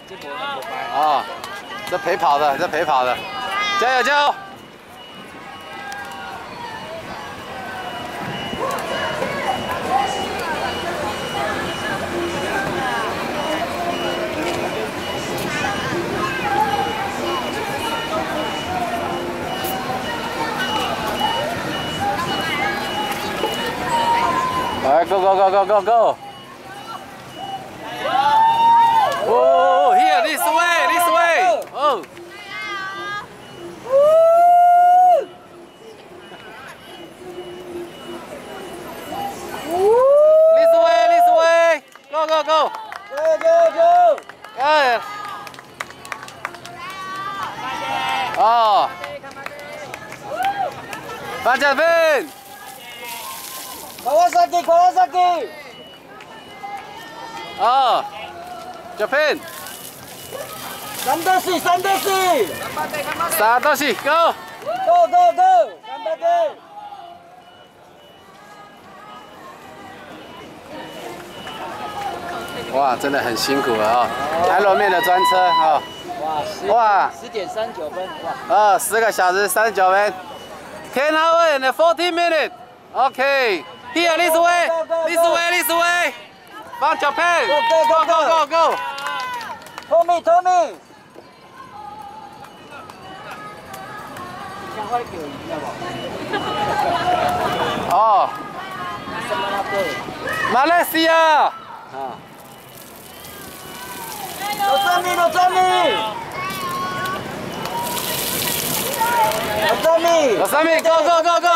啊，这陪跑的，这陪跑的，加油加油！ 来 ，go go go go go go！ Oh, here, this way, this way. Oh. This way, this way. Go go go. Go go go. Yeah. Oh. Benjamin. Kawasaki, Kawasaki. Oh. Japan. Santoshi, Santoshi. Satoshi, go. Go go go. Santoshi. 哇，真的很辛苦啊！台楼面的专车啊！哇 ，10:39分，哇 ！10个小时39分。10 hours and 14 minutes. Okay. Here, this way, this way, this way. From Japan. Go go go go. Tommy, Tommy. 哦，马来西亚。啊。 Nozami, Nozami! Nozami! Nozami, go, go, go, go!